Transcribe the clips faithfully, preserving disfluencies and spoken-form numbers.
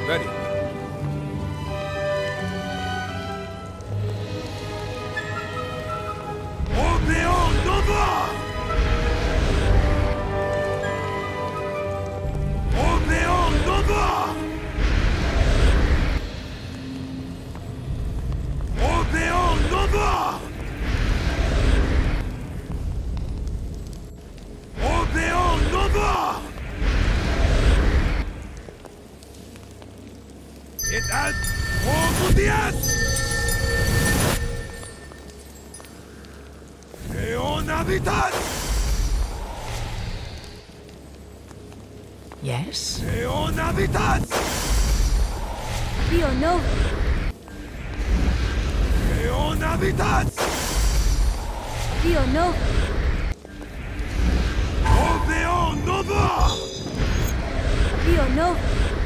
Ready. Orléans Nova! Orléans Nova! Orléans Nova! Orléans Nova! It has Orléans! Et on habitat! Yes? Et on habitat! Rio Nova. Et on habitat! Rio Nova. Orléans Nova! Rio Nova.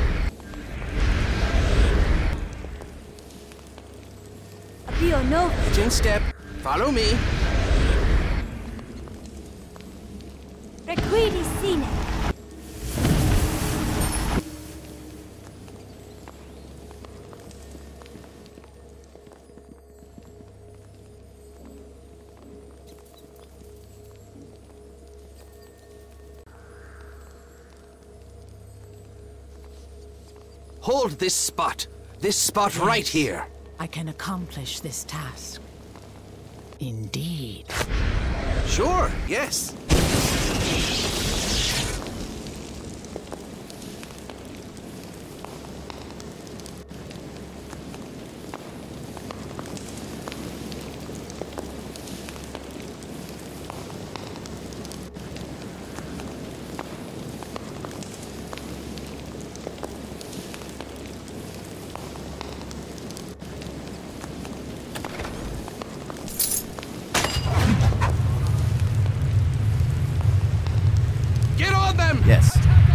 Rio Nova. Edge in step. Follow me. Requiri Sine. Hold this spot. This spot Yes. right here. I can accomplish this task. Indeed. Sure, yes. Get on them! Yes.